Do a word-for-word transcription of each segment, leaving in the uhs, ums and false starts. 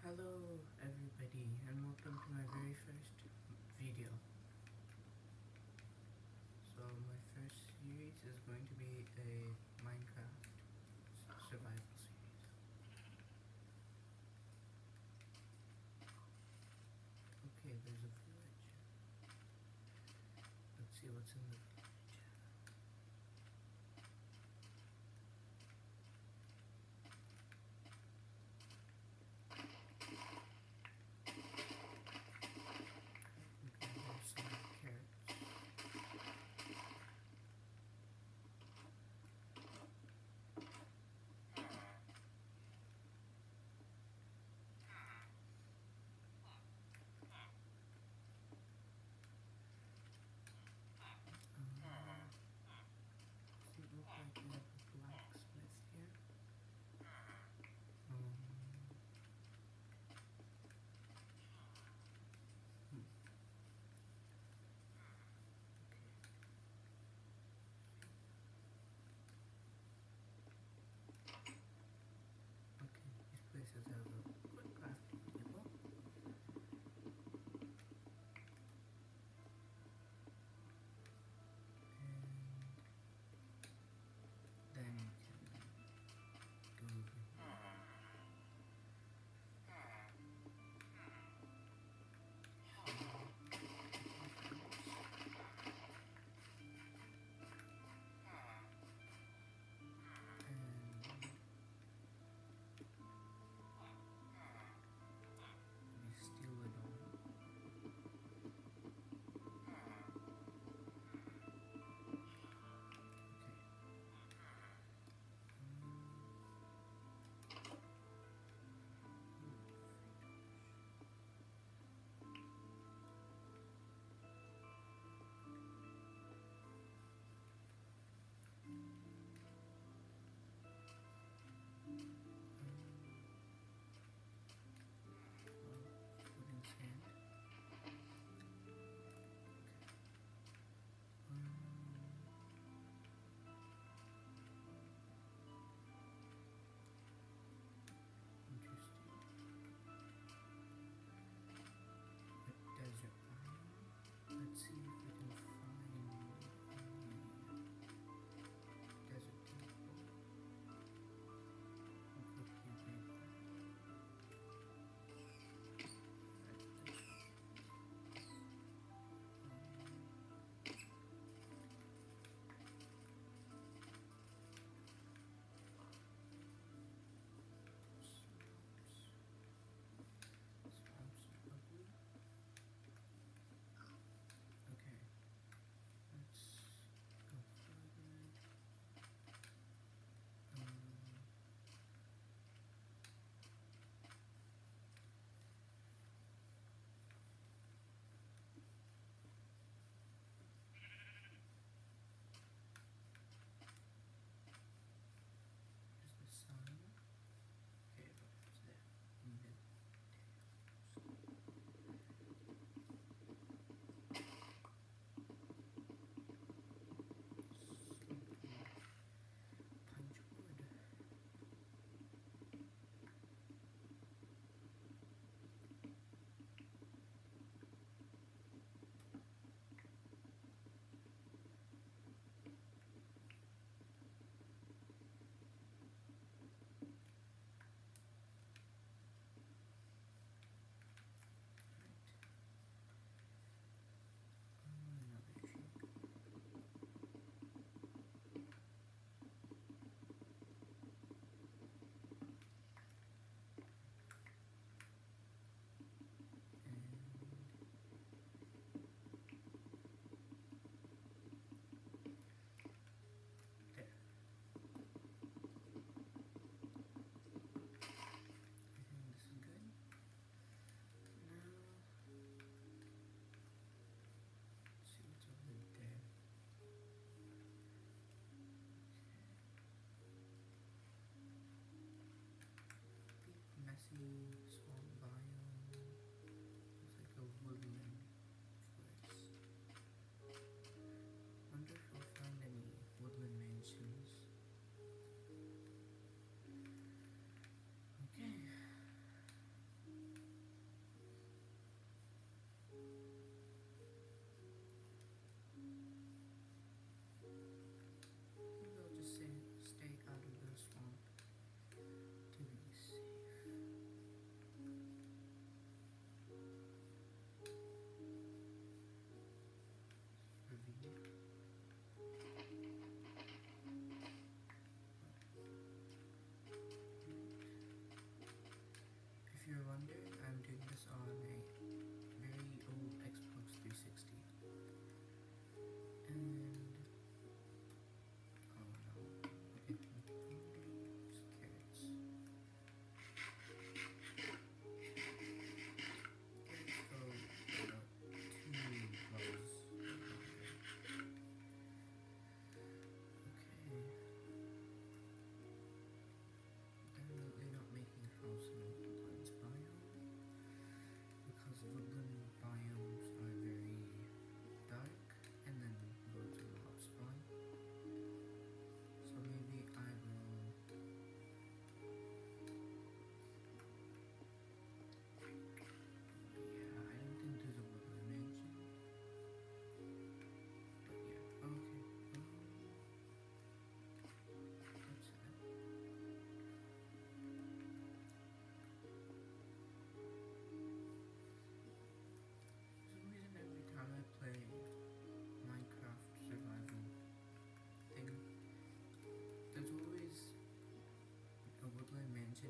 Hello everybody and welcome to my very first video. So my first series is going to be a Minecraft survival series. Okay, there's a village. Let's see what's in the village. Okay, there's some carrots.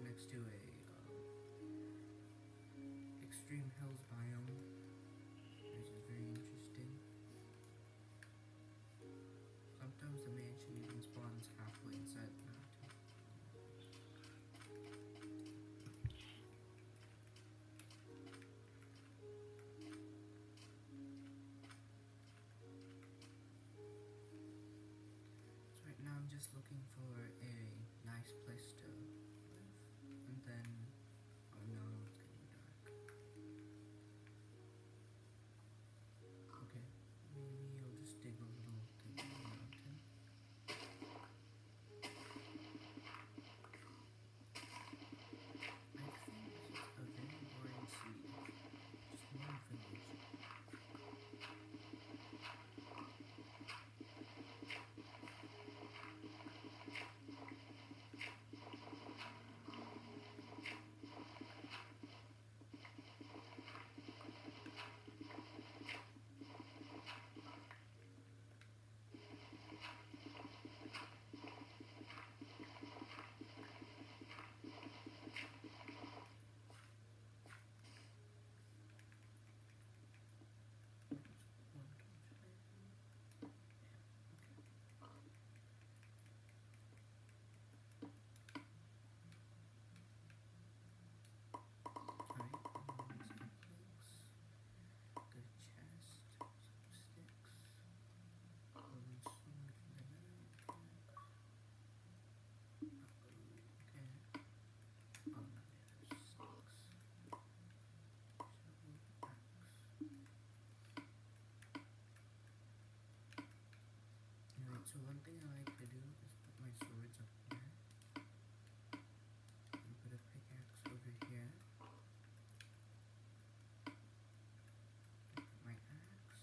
next to a um, extreme hills biome, which is very interesting. Sometimes the mansion even spawns halfway inside the mountain. So right now I'm just looking for a nice place to live, and then, oh no, it's getting dark. Okay, maybe I'll just dig a little thing in the mountain. I think this is a very boring city. Just one village. So one thing I like to do is put my swords up here, and put a pickaxe over here, put my axe,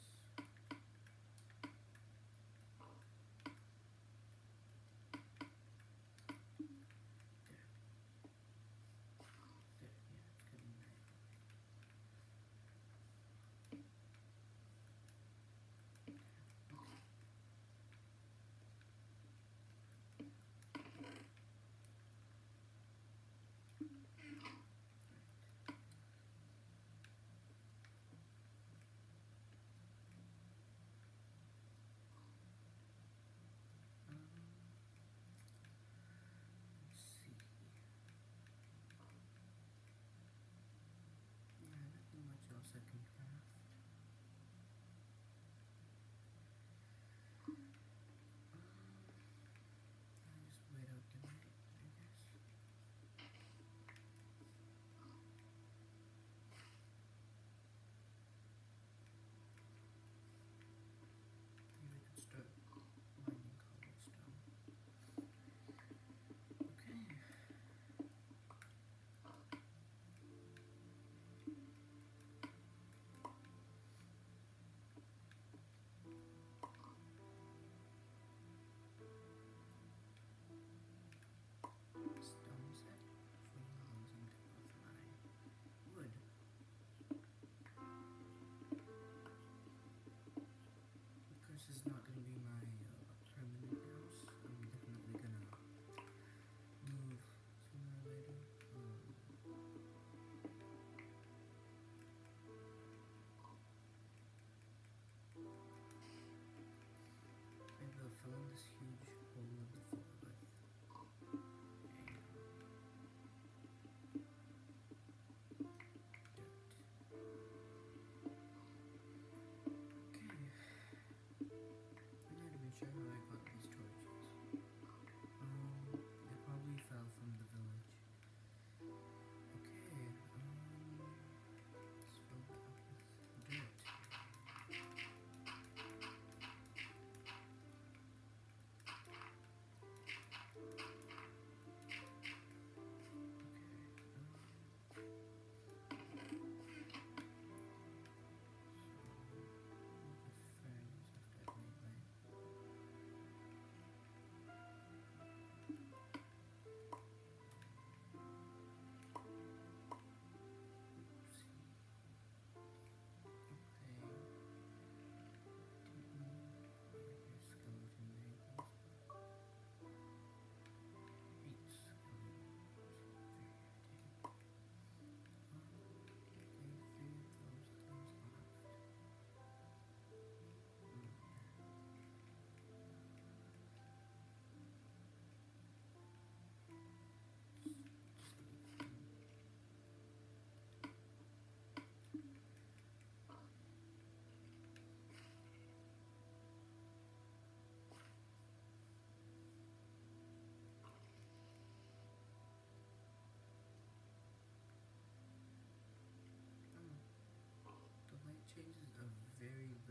there, there, yeah, it's getting night. Okay.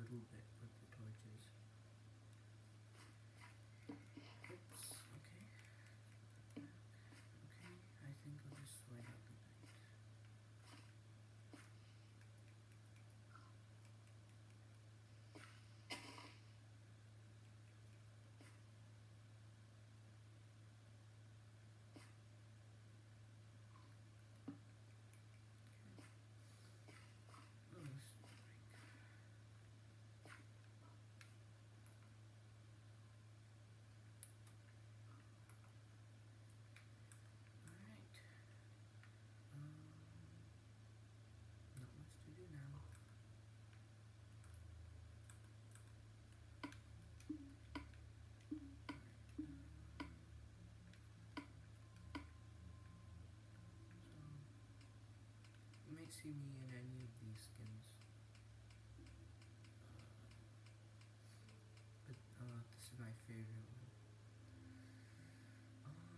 little bit with the torches. Oops, okay. Okay, I think I'll just wait out the night. Oh, this is break. Alright. Um, not much to do now. You might see me in any of these skins. But uh, this is my favorite one. Um,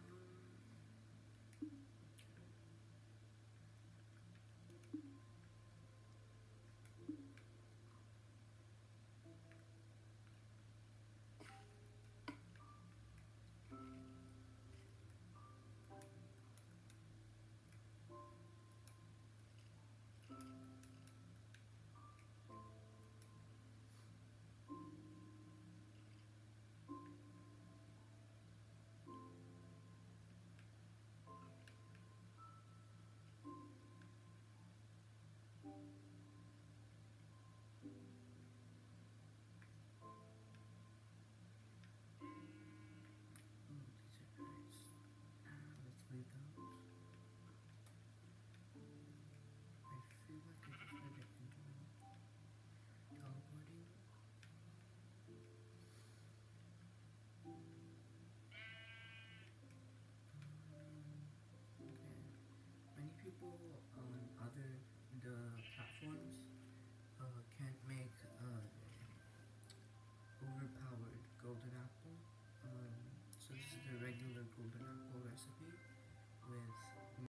oh, these are nice. Ah, let's leave those. I feel like I just read it into teleporting. Um, okay. Many people on other the platforms uh, can't make uh, overpowered golden apple. Um, so this is the regular golden apple recipe with